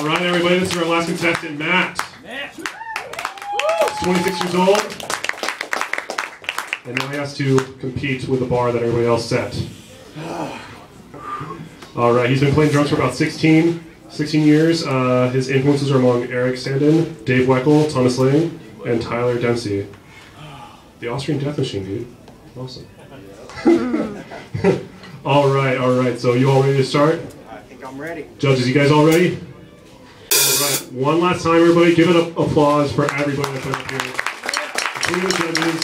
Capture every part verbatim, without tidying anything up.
All right, everybody, this is our last contestant, Matt. Matt. He's twenty-six years old, and now he has to compete with the bar that everybody else set. All right, he's been playing drums for about sixteen, sixteen years. Uh, his influences are among Eric Sandin, Dave Weckl, Thomas Lang, and Tyler Dempsey. The Austrian Death Machine, dude. Awesome. all right, all right. So you all ready to start? I think I'm ready. Judges, you guys all ready? All right. One last time, everybody. Give it up applause for everybody that's up here. Including the judges.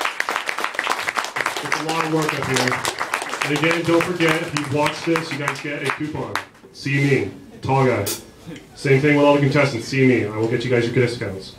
It's a lot of work up here. And again, don't forget, if you've watched this, you guys get a coupon. See me, tall guy. Same thing with all the contestants. See me. I will get you guys your discounts.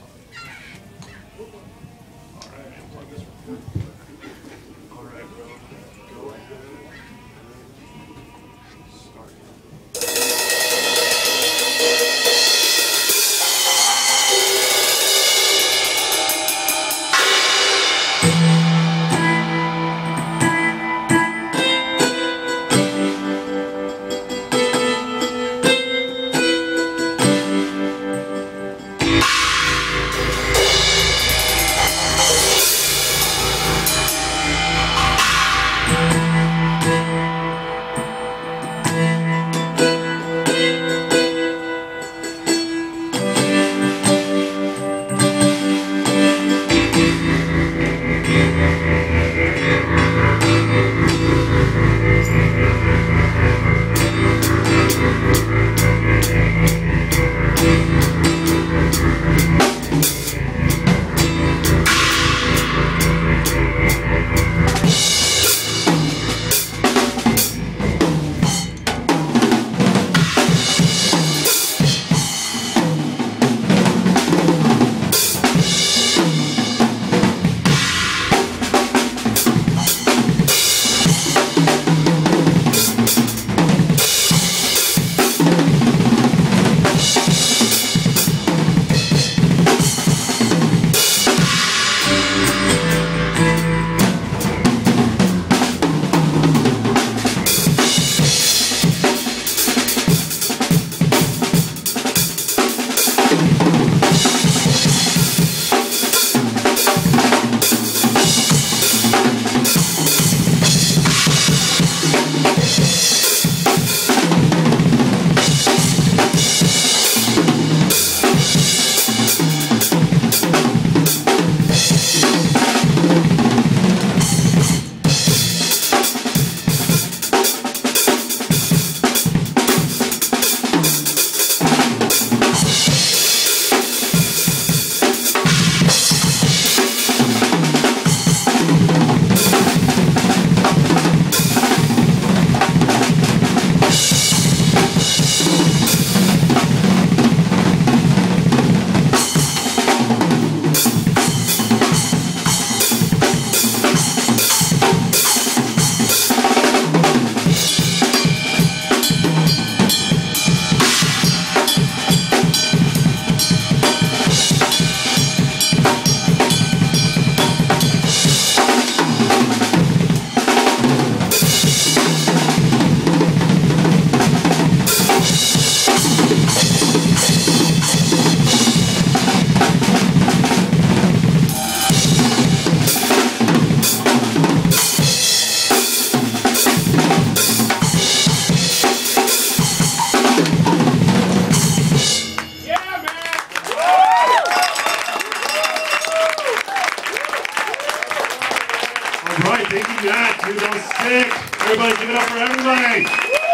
Alright, thank you, Matt. Dude, that was sick. Everybody, give it up for everybody.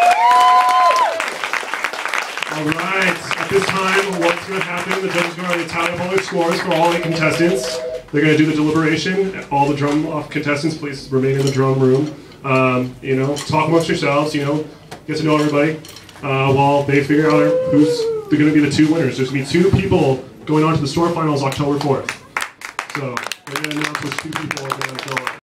Alright, at this time, what's going to happen? The judges are going to tally up all their scores for all eight contestants. They're going to do the deliberation. All the drum off contestants, please remain in the drum room. Um, you know, talk amongst yourselves, you know, get to know everybody uh, while they figure out who's going to be the two winners. There's going to be two people going on to the store finals October fourth. So, we're going to announce which two people are going to go on.